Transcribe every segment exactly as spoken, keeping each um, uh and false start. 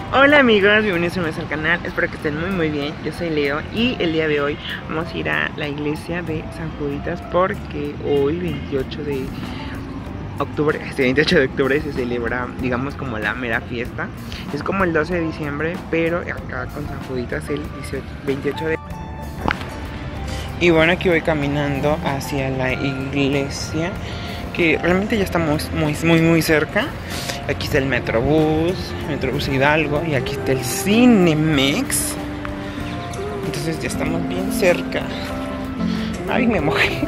Hola amigos, bienvenidos al canal, espero que estén muy muy bien. Yo soy Leo y el día de hoy vamos a ir a la iglesia de San Juditas porque hoy veintiocho de octubre, este veintiocho de octubre se celebra, digamos, como la mera fiesta. Es como el doce de diciembre, pero acá con San Juditas el veintiocho de... Y bueno, aquí voy caminando hacia la iglesia, que realmente ya estamos muy muy muy cerca. Aquí está el Metrobús, Metrobús Hidalgo, y aquí está el Cinemex. Entonces ya estamos bien cerca. Ay, me mojé.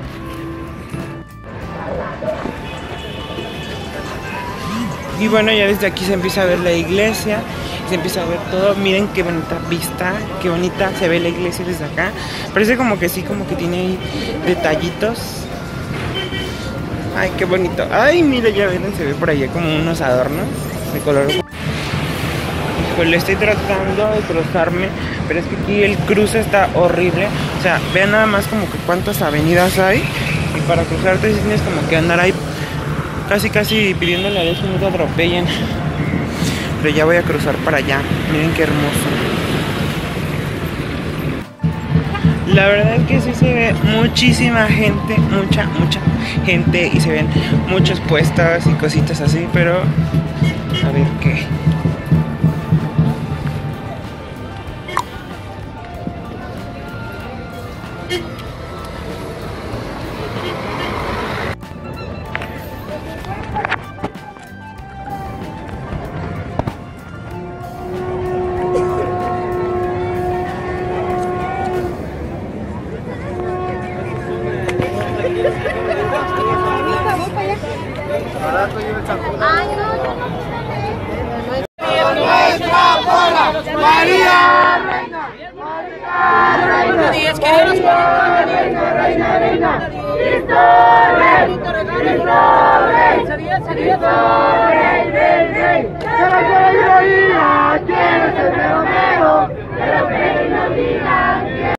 Y bueno, ya desde aquí se empieza a ver la iglesia, se empieza a ver todo. Miren qué bonita vista, qué bonita se ve la iglesia desde acá. Parece como que sí, como que tiene ahí detallitos. Ay, qué bonito. Ay, mira, ya ven, se ve por allá como unos adornos de color. Pues le estoy tratando de cruzarme, pero es que aquí el cruce está horrible. O sea, vean nada más como que cuántas avenidas hay. Y para cruzarte tienes como que andar ahí casi casi pidiéndole a Dios que no te atropellen. Pero ya voy a cruzar para allá. Miren qué hermoso. La verdad es que sí se ve muchísima gente, mucha, mucha gente, y se ven muchos puestos y cositas así, pero a ver qué. María Reina, María Reina, Dios queridos, Reina, Reina, Reina, Cristo Rey, Cristo Rey, Cristo Rey, Rey, Rey. Quiero que yo diga quién es el mero mero, pero que no digan quién.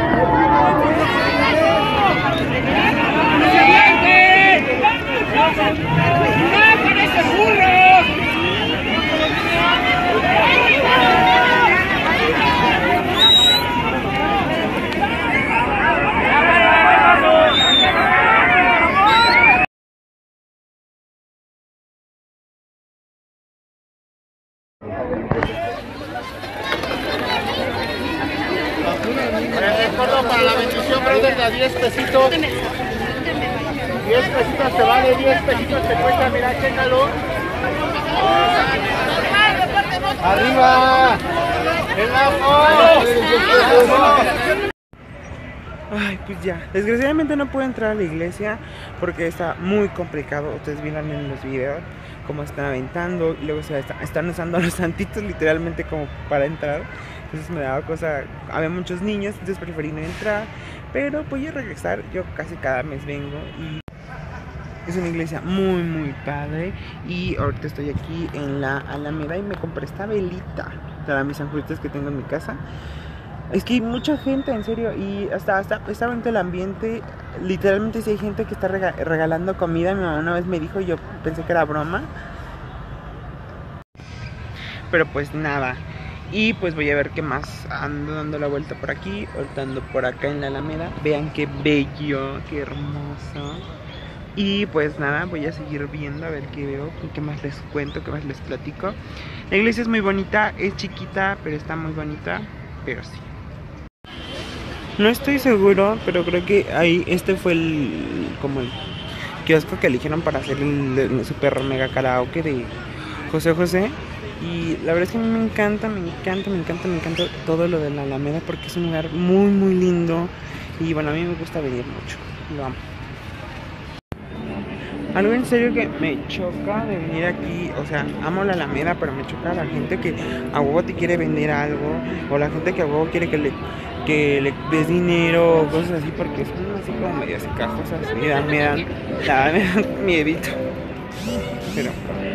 Recuerdo para la bendición, brother, de a diez pesitos. diez pesitos te vale, diez pesitos te cuesta, mira, chécalo. ¡Arriba! ¡El ajo! Ay, pues ya. Desgraciadamente no puedo entrar a la iglesia porque está muy complicado. Ustedes vieron en los videos cómo están aventando y luego se está, están usando a los santitos literalmente como para entrar. Entonces me daba cosa, había muchos niños, entonces preferí no entrar, pero voy a regresar. Yo casi cada mes vengo y es una iglesia muy muy padre. Y ahorita estoy aquí en la Alameda y me compré esta velita para mis sanjuditas que tengo en mi casa. Es que hay mucha gente, en serio, y hasta, hasta está bonito el ambiente. Literalmente sí hay gente que está rega regalando comida. Mi mamá una vez me dijo y yo pensé que era broma, pero pues nada. Y pues voy a ver qué más. Ando dando la vuelta por aquí, voltando por acá en la Alameda. Vean qué bello, qué hermoso. Y pues nada, voy a seguir viendo a ver qué veo, qué más les cuento, qué más les platico. La iglesia es muy bonita, es chiquita, pero está muy bonita, pero sí. No estoy seguro, pero creo que ahí este fue el como el kiosco que eligieron para hacer el, el super mega karaoke de José José. Y la verdad es que a mí me encanta, me encanta, me encanta, me encanta todo lo de la Alameda porque es un lugar muy muy lindo. Y bueno, a mí me gusta venir mucho, lo amo. Algo en serio que me choca de venir aquí, o sea, amo la Alameda, pero me choca la gente que a huevo te quiere vender algo, o la gente que a huevo quiere que le, que le des dinero o cosas así, porque son así como medias cajosas, me dan, me dan, me dan miedito. Pero